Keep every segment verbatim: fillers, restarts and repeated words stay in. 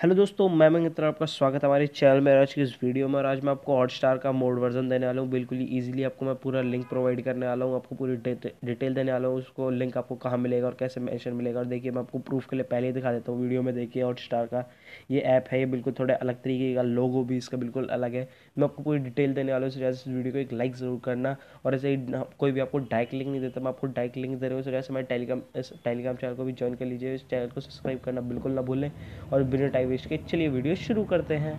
Hello दोस्तों, मैं मंगित्रा, आपका स्वागत है हमारे चैनल में। आज की इस वीडियो में और आज मैं आपको हॉटस्टार का मोड वर्जन देने वाला हूँ। बिल्कुल ही ईजिली आपको मैं पूरा लिंक प्रोवाइड करने वाला हूँ, आपको पूरी डिटेल देने वाला हूँ। उसको लिंक आपको कहाँ मिलेगा और कैसे मेंशन मिलेगा। और देखिए, मैं आपको प्रूफ के लिए पहले ही दिखा देता हूँ वीडियो में। देखिए, हॉटस्टार का ये ऐप है, ये बिल्कुल थोड़ा अलग तरीके का, लोगो भी इसका बिल्कुल अलग है। मैं आपको पूरी डिटेल देने वाला हूँ, इसलिए इस वीडियो को एक लाइक ज़रूर करना। और ऐसे ही कोई भी आपको डायरेक्ट लिंक नहीं देता, मैं आपको डायरेक्ट लिंक दे रहा हूँ। जैसे मैं टेलीग्राम इस टेलीग्राम चैनल को भी ज्वाइन कर लीजिए। इस चैनल को सब्सक्राइब करना बिल्कुल ना भूलें। और बिना टाइम वेस्ट के चलिए वीडियो शुरू करते हैं।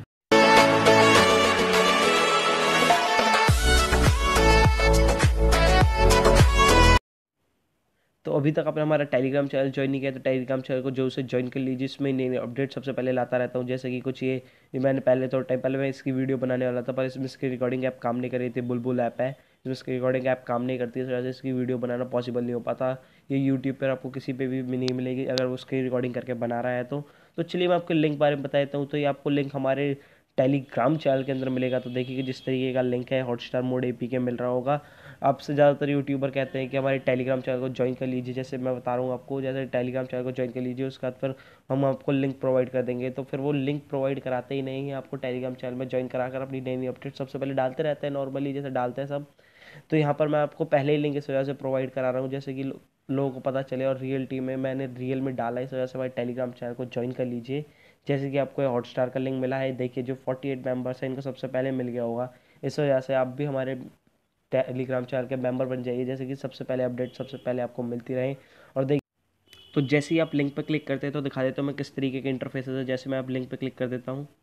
तो अभी तक आपने हमारा टेलीग्राम चैनल ज्वाइन नहीं किया तो टेलीग्राम चैनल को जो उसे ज्वाइन कर लीजिए। इसमें नई नई अपडेट सबसे पहले लाता रहता हूँ। जैसे कि कुछ ये ये मैंने पहले थोड़ा टाइम पहले मैं इसकी वीडियो बनाने वाला था, पर इसमें इसकी रिकॉर्डिंग ऐप काम नहीं कर रही थी। बुलबुल ऐप है, इसमें इसकी रिकॉर्डिंग ऐप काम नहीं करती है, इस वजह से इसकी वीडियो बनाना पॉसिबल नहीं हो पाता। ये यूट्यूब पर आपको किसी पे भी नहीं मिलेगी अगर वो उसकी रिकॉर्डिंग करके बना रहा है तो तो चलिए मैं आपको लिंक बारे में बता देता हूँ। तो ये आपको लिंक हमारे टेलीग्राम चैनल के अंदर मिलेगा। तो देखिए कि जिस तरीके का लिंक है हॉटस्टार मोड एपी के मिल रहा होगा। आपसे ज़्यादातर यूट्यूबर कहते हैं कि हमारे टेलीग्राम चैनल को ज्वाइन कर लीजिए। जैसे मैं बता रहा हूँ आपको, जैसे टेलीग्राम चैनल को ज्वाइन कर लीजिए, उसके बाद फिर हम आपको लिंक प्रोवाइड कर देंगे। तो फिर वो लिंक प्रोवाइड कराते ही नहीं है, आपको टेलीग्राम चैनल में ज्वाइन कराकर अपनी नई नई अपडेट सबसे पहले डालते रहते हैं, नॉर्मली जैसे डालते हैं सब। तो यहाँ पर मैं आपको पहले ही लिंक इस वजह से प्रोवाइड करा रहा हूँ, जैसे कि लो, लोगों को पता चले। और रियल टीम में मैंने रियल में डाला, इस वजह से हमारे टेलीग्राम चैनल को ज्वाइन कर लीजिए। जैसे कि आपको हॉटस्टार का लिंक मिला है, देखिए जो फोर्टी एट मेम्बर्स हैं इनको सबसे पहले मिल गया होगा। इस वजह से आप भी हमारे टेलीग्राम चैनल के मेंबर बन जाइए, जैसे कि सबसे पहले अपडेट सबसे पहले आपको मिलती रहे। और देखिए, तो जैसे ही आप लिंक पर क्लिक करते हैं तो दिखा देता हूँ मैं किस तरीके के इंटरफेसेस है। जैसे मैं आप लिंक पर क्लिक कर देता हूँ,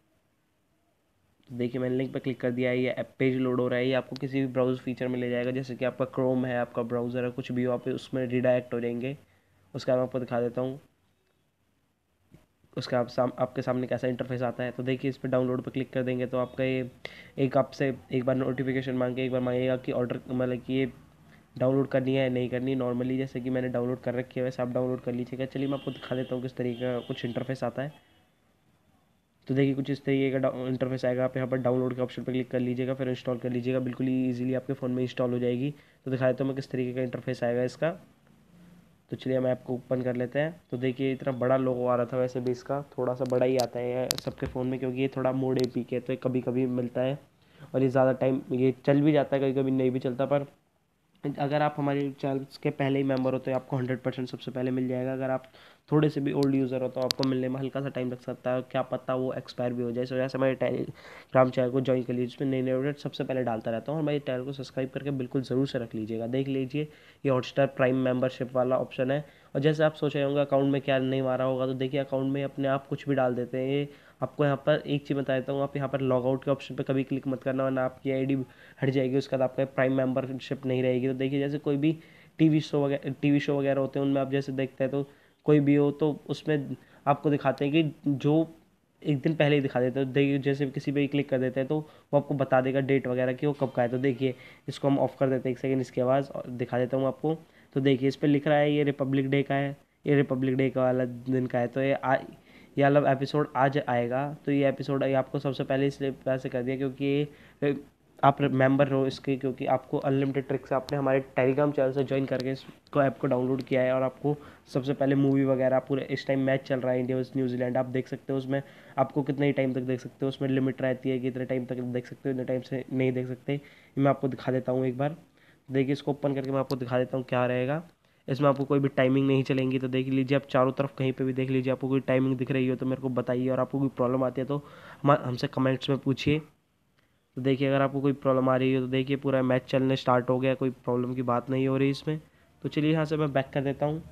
तो देखिए मैंने लिंक पर क्लिक कर दिया है, ये ऐप पेज लोड हो रहा है। ये आपको किसी भी ब्राउज़र फीचर में ले जाएगा, जैसे कि आपका क्रोम है, आपका ब्राउज़र है, कुछ भी हो, आप उसमें रिडायरेक्ट हो जाएंगे। उसका मैं आपको दिखा देता हूँ उसका आप साम, आपके सामने कैसा इंटरफेस आता है। तो देखिए, इस पर डाउनलोड पर क्लिक कर देंगे तो आपका ये एक आपसे एक बार नोटिफिकेशन मांगे, एक बार मांगेगा कि ऑर्डर मतलब कि ये डाउनलोड करनी है नहीं करनी। नॉर्मली जैसे कि मैंने डाउनलोड कर रखी है वैसे आप डाउनलोड कर लीजिएगा। चलिए मैं आपको दिखा देता हूँ किस तरीके का कुछ इंटरफेस आता है। तो देखिए कुछ इस तरीके का इंटरफेस आएगा। आप यहाँ पर डाउनलोड के ऑप्शन पर क्लिक कर लीजिएगा, फिर इंस्टॉल कर लीजिएगा। बिल्कुल ही ईजिली आपके फ़ोन में इंस्टॉल हो जाएगी। तो दिखा देता हूँ मैं किस तरीके का इंटरफेस आएगा इसका। तो चलिए हम ऐप को ओपन कर लेते हैं। तो देखिए इतना बड़ा लोगो आ रहा था, वैसे भी इसका थोड़ा सा बड़ा ही आता है सबके फ़ोन में, क्योंकि ये थोड़ा मोड एपी के तो कभी कभी मिलता है। और ये ज़्यादा टाइम ये चल भी जाता है, कभी कभी नहीं भी चलता। पर अगर आप हमारे चैनल के पहले ही मेंबर हो तो आपको हंड्रेड परसेंट सबसे पहले मिल जाएगा। अगर आप थोड़े से भी ओल्ड यूज़र हो तो आपको मिलने में हल्का सा टाइम लग सकता है, क्या पता वो एक्सपायर भी हो जाए। इस वजह से हमारे टेलीग्राम चैनल को ज्वाइन कर लीजिए, जिसमें नई नई अपडेट सबसे पहले डालता रहता हूँ। और हमारे चैनल को सब्सक्राइब करके बिल्कुल ज़रूर से रख लीजिएगा। देख लीजिए, ये हॉटस्टार प्राइम मेंबरशिप वाला ऑप्शन है। और जैसे आप सोच रहे होंगे अकाउंट में क्या नहीं मारा होगा, तो देखिए अकाउंट में अपने आप कुछ भी डाल देते हैं। ये आपको यहाँ पर एक चीज़ बता देता हूँ, आप यहाँ पर लॉग आउट के ऑप्शन पर कभी क्लिक मत करना, वरना आपकी आईडी हट जाएगी, उसके बाद आपका प्राइम मेंबरशिप नहीं रहेगी। तो देखिए, जैसे कोई भी टीवी शो वगैरह टीवी शो वगैरह होते हैं, उनमें आप जैसे देखते हैं तो कोई भी हो तो उसमें आपको दिखाते हैं कि जो एक दिन पहले ही दिखा देते हैं। देखिए जैसे किसी पे क्लिक कर देते हैं तो वो आपको बता देगा डेट वगैरह कि वो कब का है। तो देखिए इसको हम ऑफ कर देते हैं, एक सेकेंड इसकी आवाज़ और दिखा देता हूँ आपको। तो देखिए इस पर लिख रहा है ये रिपब्लिक डे का है, ये रिपब्लिक डे का वाला दिन का है। तो ये आ ये वाला एपिसोड आज आएगा। तो ये एपिसोड ये आपको सबसे पहले इसलिए वैसे कर दिया क्योंकि ये आप मेंबर रहो इसके, क्योंकि आपको अनलिमिटेड ट्रिक से आपने हमारे टेलीग्राम चैनल से ज्वाइन करके इसको ऐप को डाउनलोड किया है। और आपको सबसे पहले मूवी वगैरह पूरे इस टाइम मैच चल रहा है इंडिया वर्सेस न्यूजीलैंड, आप देख सकते हो। उसमें आपको कितने ही टाइम तक देख सकते हो, उसमें लिमिट रहती है कि इतने टाइम तक देख सकते हो, इतने टाइम से नहीं देख सकते। मैं आपको दिखा देता हूँ एक बार। देखिए इसको ओपन करके मैं आपको दिखा देता हूँ क्या रहेगा। इसमें आपको कोई भी टाइमिंग नहीं चलेंगी। तो देख लीजिए, आप चारों तरफ कहीं पे भी देख लीजिए, आपको कोई टाइमिंग दिख रही हो तो मेरे को बताइए। और आपको कोई प्रॉब्लम आती है तो हम हमसे कमेंट्स में पूछिए। तो देखिए अगर आपको कोई प्रॉब्लम आ रही है तो देखिए पूरा मैच चलने स्टार्ट हो गया, कोई प्रॉब्लम की बात नहीं हो रही इसमें। तो चलिए यहाँ से मैं बैक कर देता हूँ।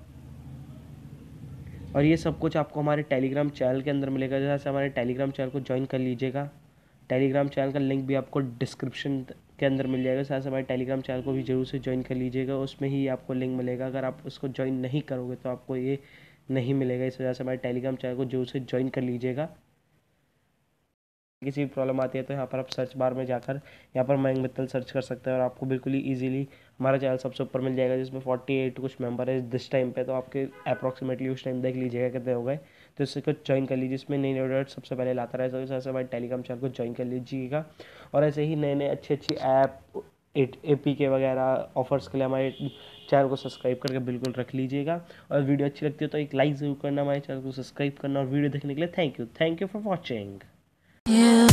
और ये सब कुछ आपको हमारे टेलीग्राम चैनल के अंदर मिलेगा। जैसे हमारे टेलीग्राम चैनल को ज्वाइन कर लीजिएगा। टेलीग्राम चैनल का लिंक भी आपको डिस्क्रिप्शन के अंदर मिल जाएगा। साथ हमारे टेलीग्राम चैनल को भी जरूर से ज्वाइन कर लीजिएगा, उसमें ही आपको लिंक मिलेगा। अगर आप उसको ज्वाइन नहीं करोगे तो आपको ये नहीं मिलेगा। इस वजह से हमारे टेलीग्राम चैनल को जरूर से ज्वाइन कर लीजिएगा। किसी भी प्रॉब्लम आती है तो यहाँ पर आप सर्च बार में जाकर यहाँ पर मयंक मित्तल सर्च कर सकते हैं और आपको बिल्कुल ही ईजिली हमारा चैनल सबसे ऊपर मिल जाएगा, जिसमें फोर्टी एट कुछ मेंबर है दिस टाइम पे। तो आपके अप्रॉक्सीमेटली उस टाइम देख लीजिएगा कितने हो गए। तो इसको ज्वाइन कर लीजिए, इसमें नई नई अपडेट सबसे पहले लाता रहे। तो ऐसे हमारे टेलीग्राम चैनल को ज्वाइन कर लीजिएगा। और ऐसे ही नए नए अच्छी अच्छी ऐप एट ए पी के वगैरह ऑफर्स के लिए हमारे चैनल को सब्सक्राइब करके बिल्कुल रख लीजिएगा। और वीडियो अच्छी लगती है तो एक लाइक ज़रूर करना, हमारे चैनल को सब्सक्राइब करना। और वीडियो देखने के लिए thank you thank you for watching.